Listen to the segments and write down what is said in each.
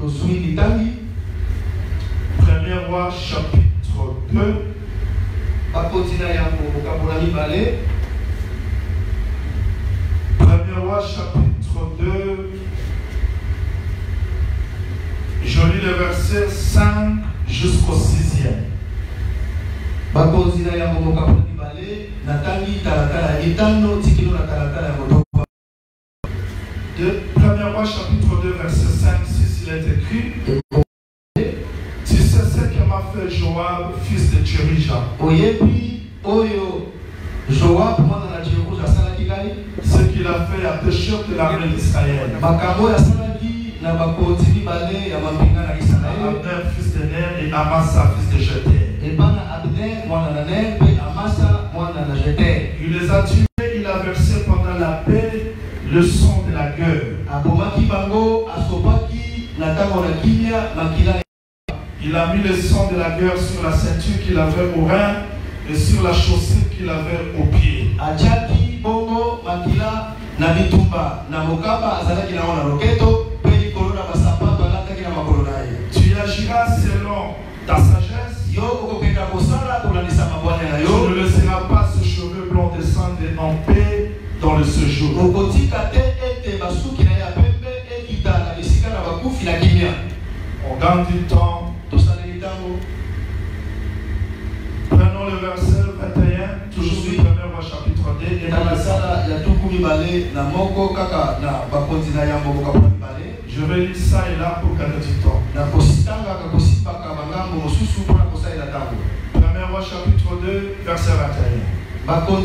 Premier roi chapitre 2. Premier roi chapitre 2. Je lis le verset 5 jusqu'au 6e. Premier roi chapitre 2 verset 5-6, il est écrit: si c'est ce que m'a fait Joab, fils de Tcherija, ce qu'il a fait à deux chefs de l'armée d'Israël, Abner fils de Ner et Amasa fils de Jeter. Il les a tués, il a versé pendant la paix le sang de la gueule. Il a mis le sang de la gueule sur la ceinture qu'il avait au rein et sur la chaussure qu'il avait au pied. Tu agiras selon ta sagesse. Tu ne laisseras pas ce cheveu blanc descendre en paix dans le séjour. On gagne du temps. Prenons le verset 21, toujours du premier roi chapitre 2. Je vais lire ça et là pour gagner du temps. Premier roi chapitre 2, verset 21.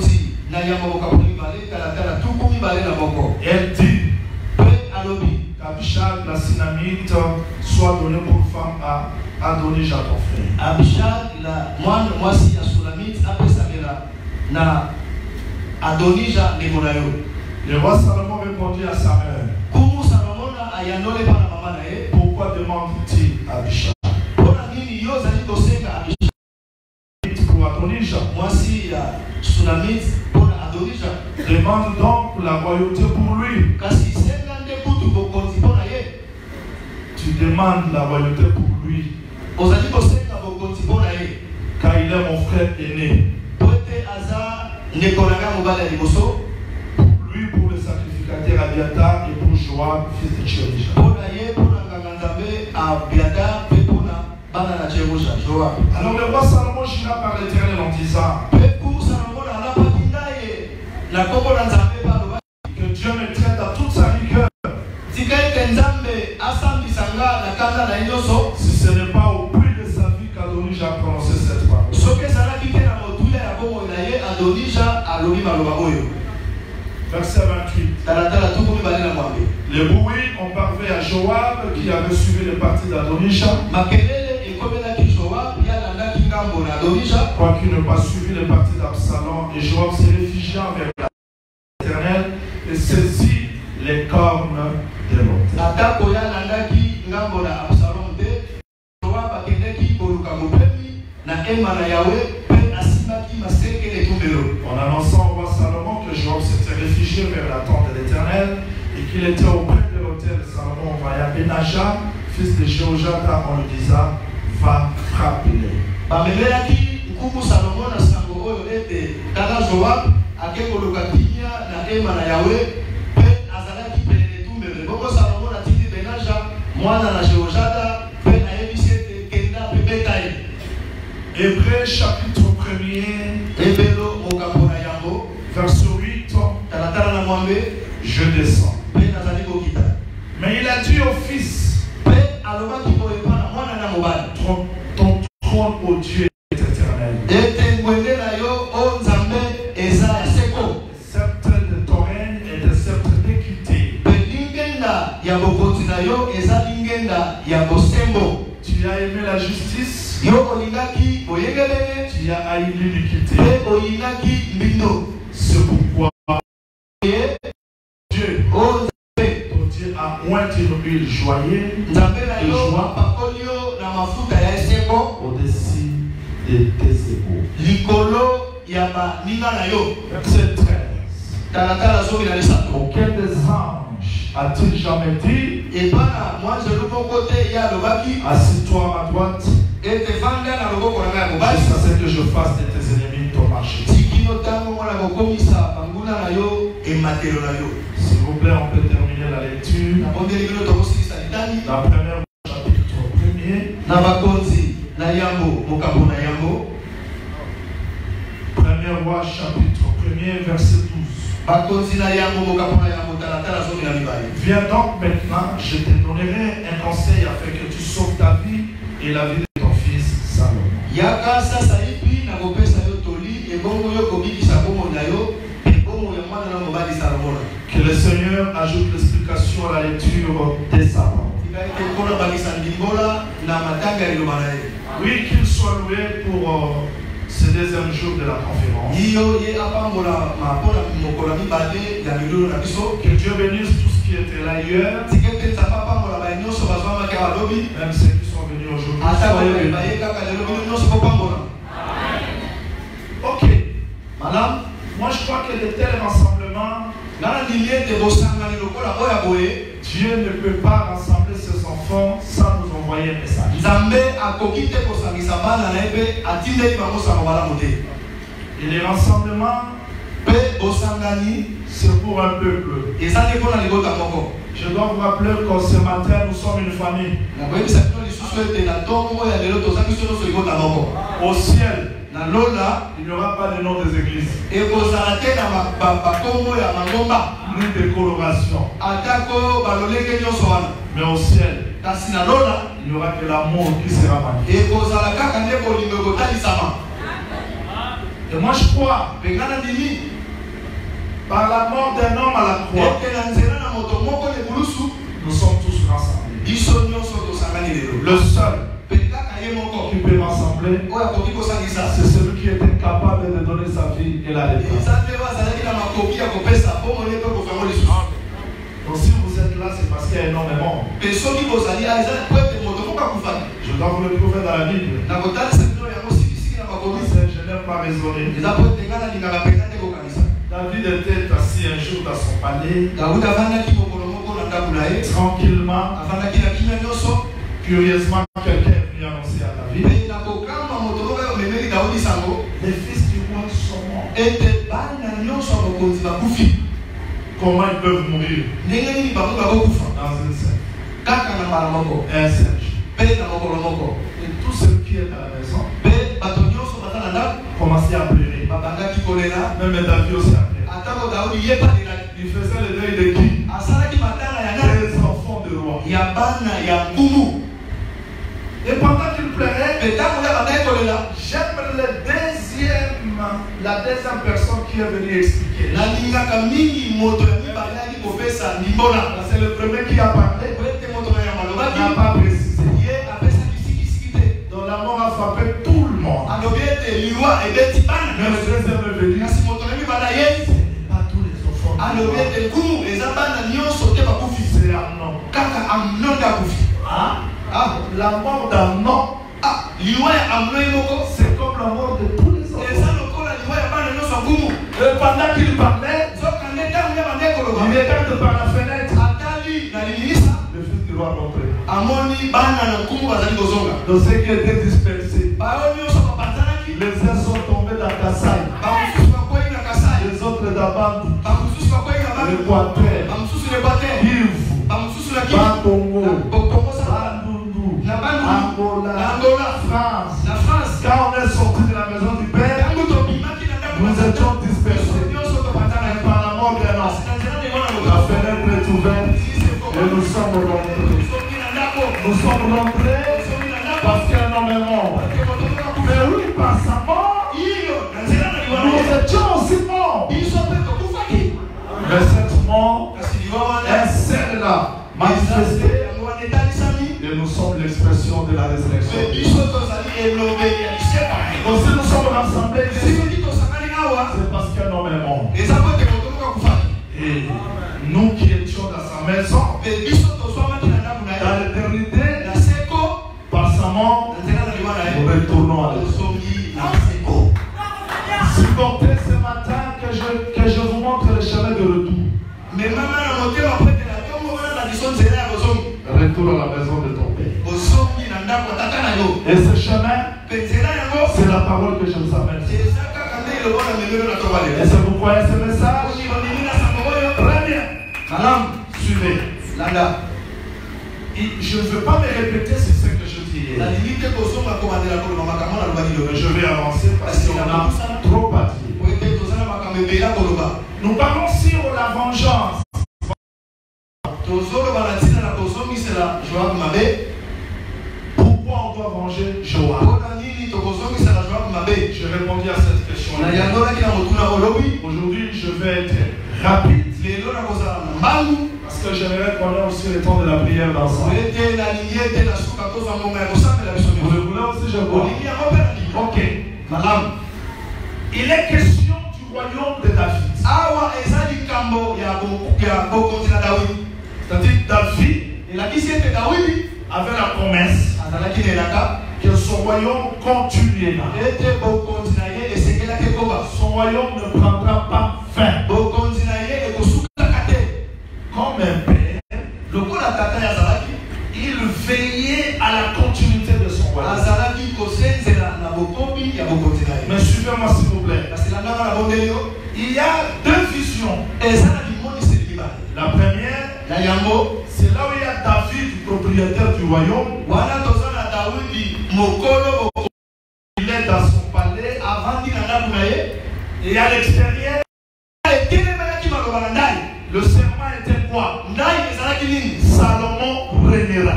Elle dit qu'Abishag la Sinamite soit donnée pour femme à Adonija ton frère. Abishag la moisi ya Sulamite apesamela na Adonija nemonayo. Le roi Salomon répondit à sa mère: pourquoi demande-t-il Abishag? Pour Adonija. Demande donc la royauté pour lui. Tu demandes la royauté pour lui. Car il est mon frère aîné. Pour lui, pour le sacrificateur Abiatar et pour Joab, fils de Tcherija. Alors le roi Salomon jura par l'Éternel en disant: que Dieu me traite à toute sa rigueur. Si ce n'est pas au prix de sa vie qu'Adonija a prononcé cette parole. Verset 28. Les bruits ont parlé à Joab qui avait suivi le parti d'Adonija, quoiqu'il n'ait pas suivi le parti d'Absalom. Et Joab s'est réfugié vers l'Éternel et saisit les cornes de l'autel. En annonçant au roi Salomon que Joab s'était réfugié vers la tente de l'Éternel et qu'il était auprès de l'autel, Salomon envoya Benaja, fils de Jéhojada, en lui disant: va frapper-les. Hébreux chapitre 1er, verset 8, je descends. Mais il a dit au fils: ton trône, ô Dieu, est éternel. Sceptre de ton règne et de sceptre d'équité. Tu as aimé la justice. Tu as haï l'iniquité. C'est pourquoi Dieu, ton Dieu a oint une huile joyeuse de joie au-dessus de tes épaules. Verset 13. Aucun des anges a-t-il jamais dit, et bana moi je le bon côté ya lobaki assis-toi à ma droite, et te vanga na loboko na ngai jusqu'à mobali ce que je fasse de tes ennemis ton marché. tikino tango mona kokomisa banguna na yo e matelo na yo. S'il vous plaît, on peut terminer la lecture. Na bondeli bino tokosilisa litani La première chapitre 1er. na bakonzi na yambo mokambo na yambo. Premier roi chapitre 1er verset 12. Bakonzi na yambo mokambo na yambo talatala zomi na mibale. Viens donc maintenant, je te donnerai un conseil afin que tu sauves ta vie et la vie de ton fils Salomon. Yaka sasa hivi na kopesa yo toli e bongo yo kobikisa bongo na yo e bongo ya mwana na mobali Salomon. Que le Seigneur ajoute l'explication à la lecture des paroles. Oui, qu'il soit loué pour ce deuxième jour de la conférence. Que Dieu bénisse tous ceux qui étaient là hier, même ceux qui sont venus aujourd'hui. Ok. Madame, moi je crois que de tels rassemblements, Dieu ne peut pas rassembler ses enfants sans nous envoyer un message. Et les rassemblements, c'est pour un peuple. Je dois vous rappeler que ce matin, nous sommes une famille. Au ciel, il n'y aura pas de nom des églises, ni de coloration. Mais au ciel, il n'y aura que l'amour qui sera magnifique. Et moi je crois, par la mort d'un homme à la croix, nous sommes tous rassemblés. Le seul qui peut rassembler, c'est celui qui était capable de donner sa vie et la défense. Donc si vous êtes là, c'est parce qu'il y a énormément. Je dois vous le prouver dans la Bible. Je n'aime pas raisonner. David était assis un jour dans son palais, tranquillement. Curieusement, quelqu'un est venu annoncer à David, les fils du roi sont morts. Comment ils peuvent mourir dans une scène? Un singe. Et tout ce qui est à la maison commençait à pleurer. Même David aussi a pleuré. Il faisait le deuil de qui? Des enfants de roi. Et pendant qu'il pleurait, j'aime la deuxième personne qui est venue expliquer. C'est le premier qui a parlé. Il n'a pas précisé. Donc la mort a frappé tout le monde. Mais le deuxième est venu. Ce n'est pas tous les enfants. C'est Amnon. La mort d'Amnon, c'est comme la mort de tous les enfants. Et pendant qu'il parlait, il regarde par la fenêtre. Le fils du roi rentré. Donc ceux qui étaient dispersés, les uns sont tombés dans Kassai, les autres d'Abantou, l'Équateur, Yves, Bakongo, Bandundu, Angola, France. Quand on est sorti de la maison du Père, nous étions dispersés. Et par la mort d'un homme, la fenêtre est ouverte et nous sommes rentrés. Nous sommes rentrés parce qu'un homme est mort. Mais oui, par sa mort, nous étions aussi morts. Mais cette mort est celle-là manifestée. Et nous sommes l'expression de la résurrection. Donc si nous sommes rassemblés ici, c'est parce qu'un homme est mort. Et nous qui étions dans sa maison, dans l'éternité, par sa mort, nous retournons à l'éternité. Supportez ce matin que je vous montre le chemin de retour. Retourne à la maison de ton père. Et ce chemin, c'est la parole que je vous amène. Est-ce que vous croyez ce message? Très bien. Suivez. Je ne veux pas me répéter sur ce que je dis hier. Je vais avancer parce qu'on a trop à dire. Nous parlons sur la vengeance. Pourquoi on doit venger Joab? Je répondis à cette question. Aujourd'hui, je vais être rapide parce que j'aimerais qu'on ait aussi le temps de la prière d'ensemble. Vous le voulez aussi, je vois. Ok. Il est question du royaume de David. C'est-à-dire David avait la promesse que son royaume continuera. Son royaume ne prendra pas fin. Comme un père, il veillait à la continuité de son royaume. Mais suivez-moi s'il vous plaît. Il y a deux visions. La première, c'est là où il y a David, propriétaire du royaume. Il est dans son palais. Et à l'extérieur, le serment était quoi? Salomon régnera.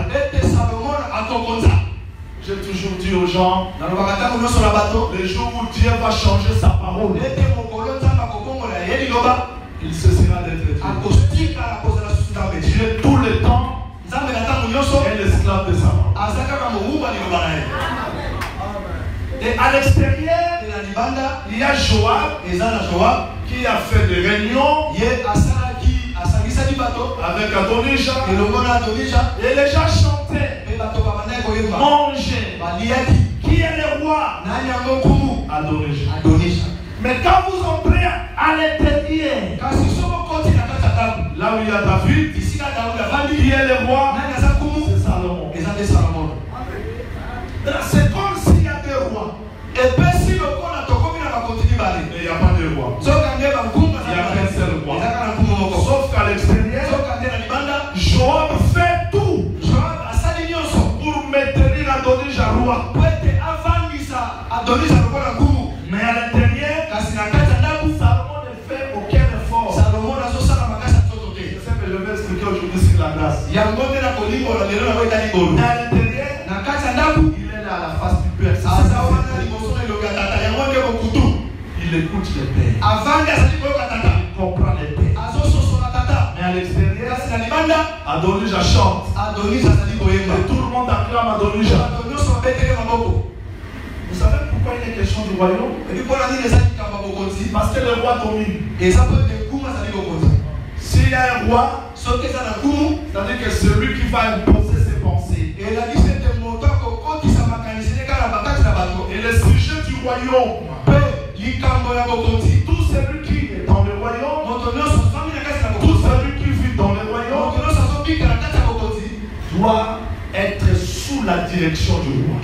J'ai toujours dit aux gens, le jour où Dieu va changer sa parole, il cessera d'être Dieu. Dieu tout le temps est l'esclave de sa parole. Et à l'extérieur, il y a Joab qui a fait des réunions avec Adonijah. Et les gens chantaient, manger. Qui est le roi? Adonijah. Mais quand vous entrez à l'intérieur, là où il y a David, qui est le roi? C'est Salomon. C'est comme s'il y a deux rois. Mais il n'y a pas de roi. Il y a qu'un seul roi. Sauf qu'à l'extérieur, Joab fait tout pour maintenir Adonijah roi. Mais à l'intérieur, Salomon ne fait aucun effort. C'est ce que je vais expliquer aujourd'hui sur la grâce. Mais à l'intérieur, il est là à la face du Père. Il écoute les pères. Il comprend les pères. Mais à l'extérieur, Adonijah chante. Et tout le monde acclame Adonijah. Vous savez pourquoi il est question du royaume? Parce que le roi domine. S'il y a un roi, c'est-à-dire que celui qui va imposer ses pensées. Et le sujet du royaume, tout celui qui est dans le royaume, tout celui qui vit dans le royaume, doit être sous la direction du roi.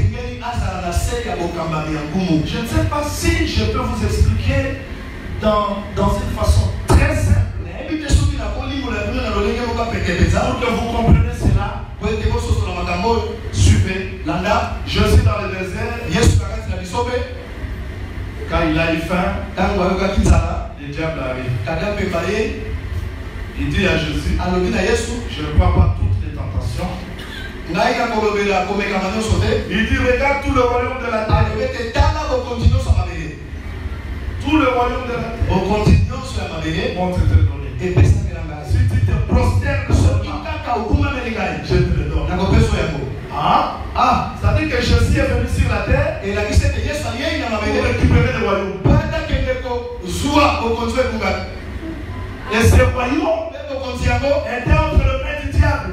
Je ne sais pas si je peux vous expliquer dans une façon très simple. Pour que vous compreniez cela, suivez. Je suis dans le désert. Quand il a eu faim, le diable arrive. Il dit à Jésus, je ne crois pas toutes les tentations. Il dit, regarde tout le royaume de la terre. Tout le royaume de la terre. On te donne. Si tu te prosternes seulement, je te le donne. C'est-à-dire que Jésus est venu sur la terre pour récupérer le royaume. Et ce royaume était entre les mains du diable.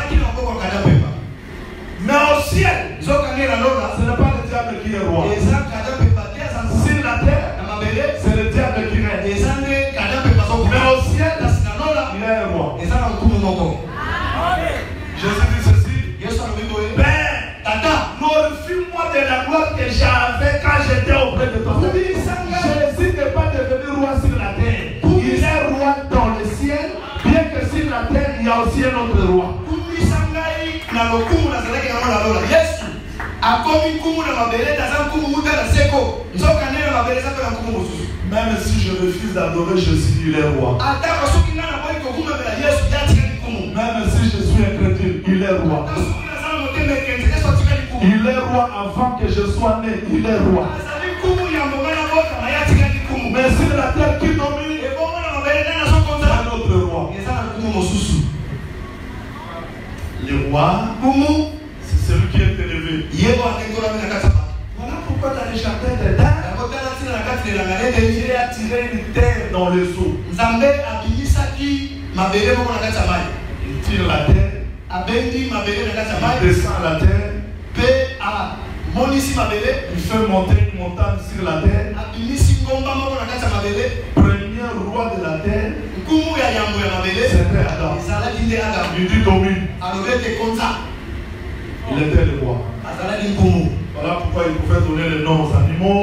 Mais au ciel, ce n'est pas le diable qui est roi. Sur la terre, c'est le diable qui règne. Mais au ciel, il est un roi. Jésus dit ceci. Père, glorifie-moi de la gloire que j'avais quand j'étais auprès de toi. Jésus n'est pas devenu roi sur la terre. Il est roi dans le ciel, bien que sur la terre, il y a aussi un autre roi. Même si je refuse d'adorer Jésus, il est roi. Même si je suis incrédule, il est roi. Il est roi avant que je sois né, il est roi. Mais sur la terre qui domine, un autre roi. Le roi, c'est celui qui est élevé. Voilà pourquoi dans les jardins d'Éden, il a tiré une terre dans le seau. Il tire la terre, il descend la terre, il fait monter une montagne sur la terre. Premier roi de la terre, c'était Adam. Il dit domine. Il était le roi. Voilà pourquoi il pouvait donner le nom aux animaux.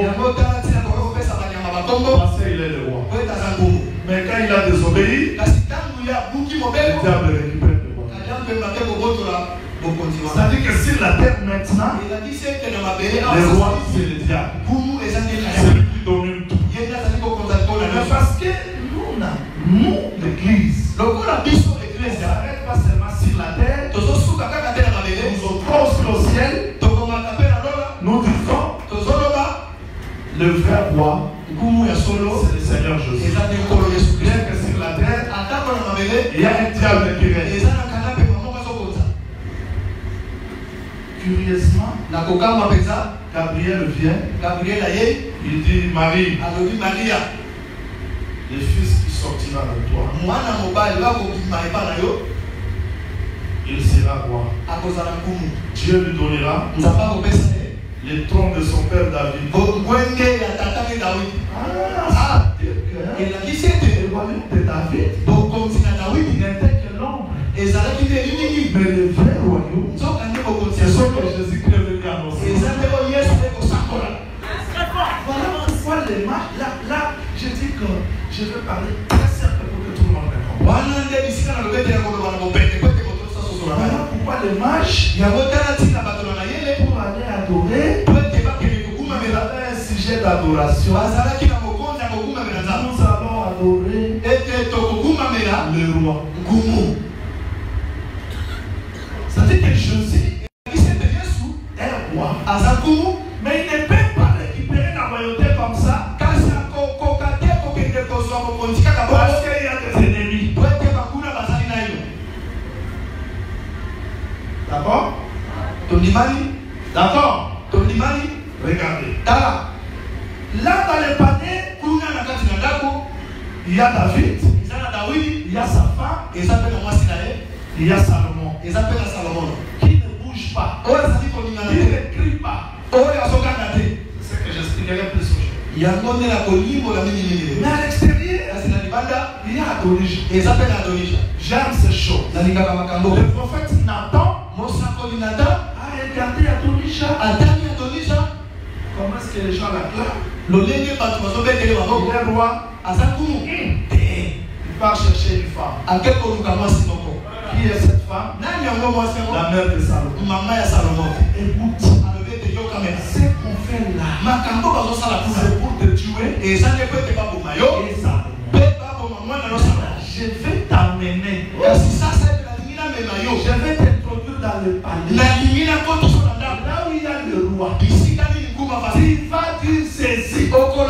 Parce qu'il est le roi. Mais quand il a désobéi, le diable récupère le roi. C'est-à-dire que sur la terre maintenant, le roi c'est le diable. C'est lui qui domine tout. Mais parce que nous, l'église, on ne s'arrête pas seulement sur la terre, nous ouvrons sur le ciel, nous disons, le vrai roi, c'est le Seigneur Jésus. Bien que sur la terre, il y a un diable qui règne. Curieusement, Gabriel vient, il dit Marie, le fils qui sortira de toi, il sera roi. Dieu lui donnera le trône de son père David. Le royaume de David n'était que l'ombre. Mais le vrai royaume, c'est ce que Jésus-Christ est venu annoncer. Voilà pourquoi les marches, là, je dis que je vais parler très simple pour que tout le monde comprenne. Voilà pourquoi les marches, pour aller adorer, il avait un sujet d'adoration. Nous allons adorer le roi. C'est-à-dire que Jésus est roi. Mais il ne peut pas récupérer la royauté comme ça. Parce qu'il y a des ennemis. D'accord? D'accord? Regardez. Là dans le panier, il y a David, il y a sa femme, il y a Salomon. Qui ne bouge pas, qui ne crie pas. C'est ce que j'expliquerai plus aujourd'hui. Mais à l'extérieur, il y a Adonijah. J'aime ces choses. Le prophète Nathan a regardé Adonijah. Comment est-ce que les gens l'acclament? Il est roi. Il part chercher une femme. Qui est cette femme? La mère de Salomon. Écoute, ce qu'on fait là, c'est pour te tuer. Et Salomon, je vais t'amener. Je vais t'introduire dans le palais. Là où il y a le roi. Tu vas dire ceci.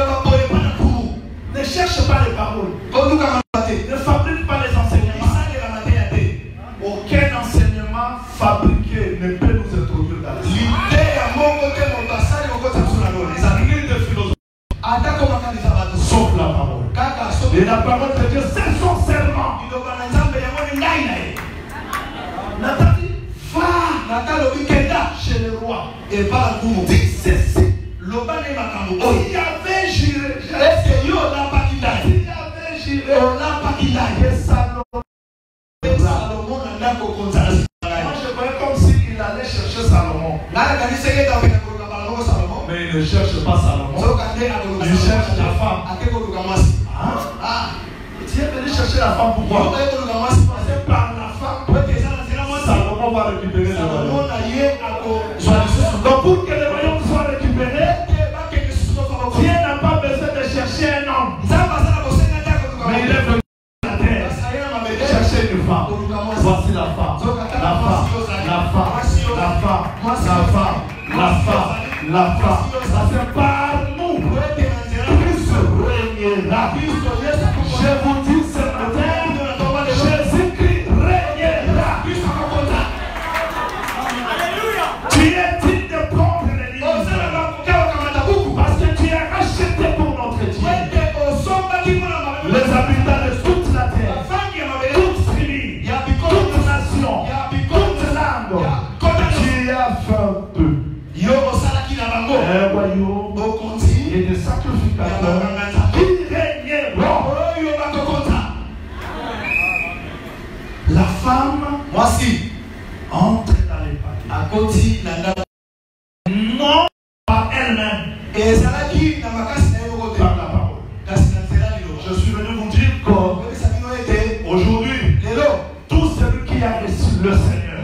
Ne cherche pas les paroles. Ne fabrique pas les enseignements. Aucun enseignement fabriqué ne peut nous introduire dans le ciel. Ni de philosophie. Sauf la parole. Et la parole de Dieu, c'est son serment. Nathan dit, va chez le roi. Et va dis ceci. Il avait juré. Il avait juré. Que Salomon. Moi je il ne cherche pas Salomon. Il cherche la femme. Tu es venu chercher la femme pourquoi? C'est par la femme. Salomon va récupérer le royaume. Donc pour que le royaume soit récupéré, Dieu n'a pas besoin de chercher un homme. Mais il est venu à la terre chercher une femme. Voici la femme. La femme. La femme. La femme. La femme. La femme. La femme. Ça c'est par nous. Christ régnera. Je vous dis ce matin, Jésus-Christ régnera. Tu es digne de prendre les livres. Parce que tu es racheté pour notre Dieu. Les habitants de toute la terre, toute tribu, toute nation, toute langue, tu as fait d'eux un royaume et des sacrificateurs qui régneront. La femme entre dans les papiers. Non par elle-même. Par la parole. Je suis venu vous dire qu'aujourd'hui, tout celui qui a reçu le Seigneur,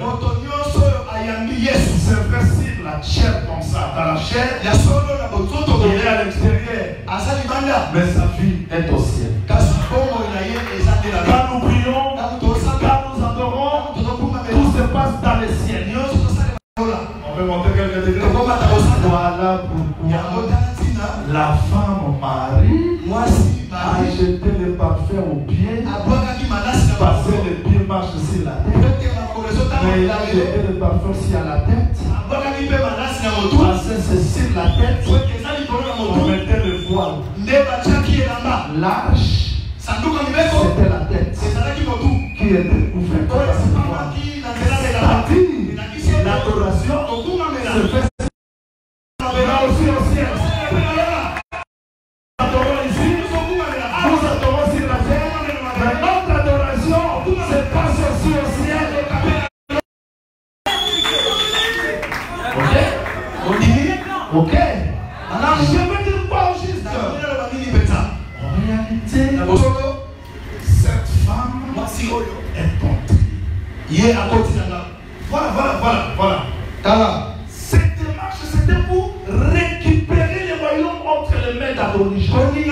c'est vrai sur la chair comme ça, dans la chair, il est à l'extérieur, mais sa vie est au ciel. Quand nous prions, quand nous adorons, tout se passe dans le ciel. On peut monter quelques degrés. Voilà pourquoi la femme Marie a jeté le parfum aux pieds, parce que les pieds marchent sur la tête. Mais il a jeté le parfum sur la tête, parce que c'est sur la tête qu'on mettait le voile. L'arche, c'était la tête qui était couverte. L'adoration se fait là aussi au ciel. Nous adorons ici, nous adorons sur la terre, mais notre adoration se passe aussi au ciel. Ok? Alors je veux dire quoi au juste? En réalité, cette femme est entrée. Voilà. Cette démarche, c'était pour récupérer les royaumes entre les mains d'Adonis. Je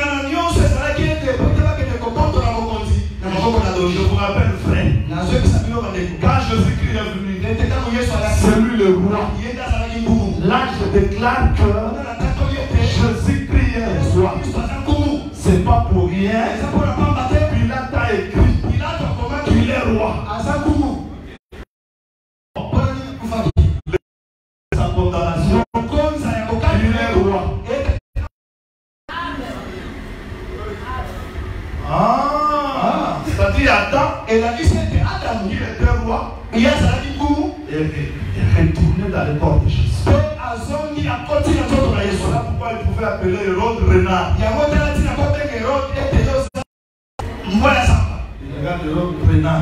vous rappelle, frère, quand Jésus-Christ est venu, c'est lui le roi. Là, je déclare que Jésus-Christ est le roi. C'est pas pour rien. Pilate a écrit qu'il est roi. Sa condamnation, il est roi. C'est-à-dire Adam, il était roi. Et retourné dans les portes de Jésus. Voilà pourquoi il pouvait appeler Hérode renard. Il regarde Hérode renard.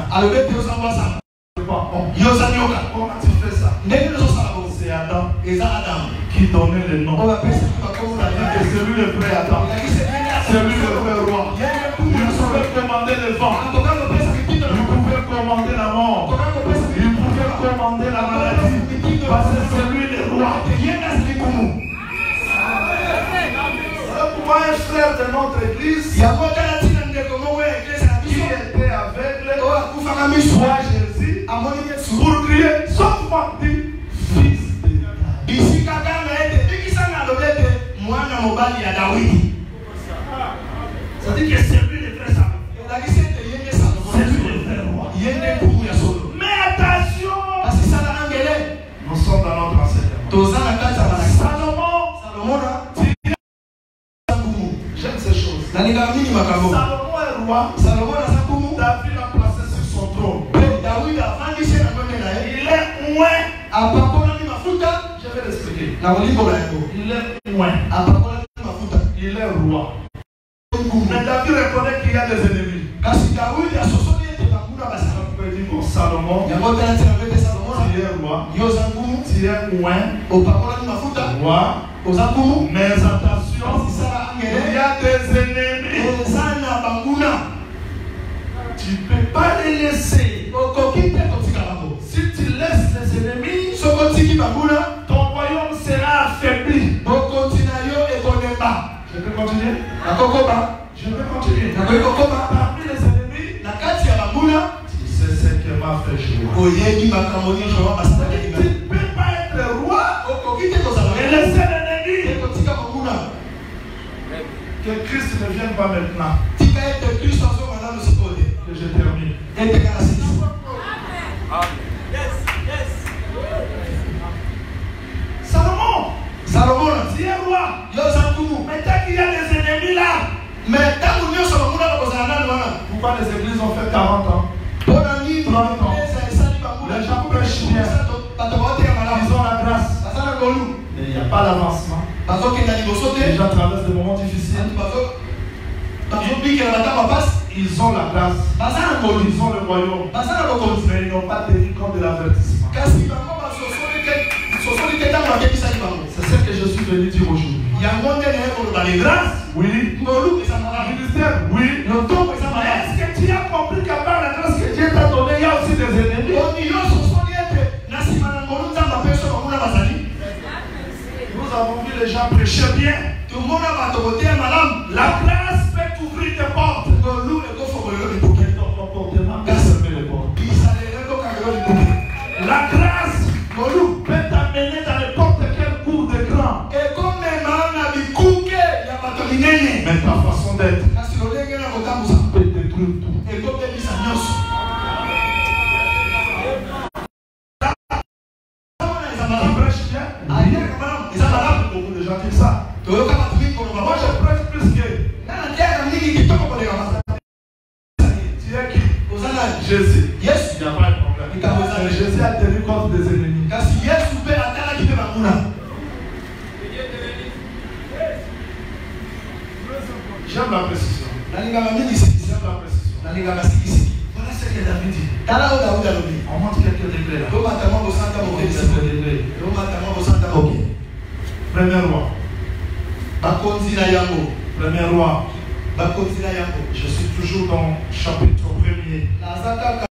Comment tu fais ça? C'est Adam qui donnait le nom. C'est lui le vrai Adam. C'est lui le vrai roi. Il pouvait commander le vent. Il pouvait commander la mort. Il pouvait commander la maladie. Parce que c'est lui le roi. Voilà pourquoi un frère de notre église qui était aveugle voit Jésus pour crier, sauf-moi, dit fils de David. C'est-à-dire que c'est lui le vrai Salomon. C'est lui le vrai roi. Mais attention, nous sommes dans notre enseignement. Salomon, j'aime ces choses. Salomon est roi. David a placé sur son trône. Il est loin. Je vais l'expliquer. Il est loin. Il est roi. Mais David reconnaît qu'il y a des ennemis. Salomon, tu es roi. tu es loin. Roi. Mais attention, il y a des ennemis. Tu ne peux pas les laisser. Si tu laisses les ennemis, ton royaume sera affaibli. Je peux continuer? Je peux continuer. Parmi les ennemis, tu sais ce qui m'a fait jouer. Tu ne peux pas être roi et laisser l'ennemi. Que Christ ne vienne pas maintenant. Que je termine. Salomon, tu es roi. Mais tant qu'il y a des ennemis là. Pourquoi les églises ont fait 40 ans? 30 ans. Les gens prêchent bien. Ils ont la grâce. Mais il n'y a pas d'avancement. Les gens traversent des moments difficiles. Ils ont la grâce. Ils ont le royaume. Mais ils n'ont pas tenu compte de l'avertissement. C'est ce que je suis venu dire aujourd'hui. Grâce, oui. Ministère, oui. Est-ce que tu as compris qu'à part la grâce que Dieu t'a donnée, il y a aussi des ennemis? Nous avons vu les gens prêcher bien. La grâce peut t'ouvrir des portes. Ton comportement peut fermer les portes. La grâce peut t'amener dans n'importe quel cours d'écran. Mais ta façon d'être peut détruire tout. Beaucoup de gens disent ça. Moi je prêche plus que. Tu es qui? Jésus. Yes. Il n'y a pas de problème. Jésus a tenu compte des ennemis. J'aime la précision. J'aime la précision. Voilà ce que David dit. On montre quelques degrés là. Ok. Premier roi. Premier roi. Je suis toujours dans chapitre 1er.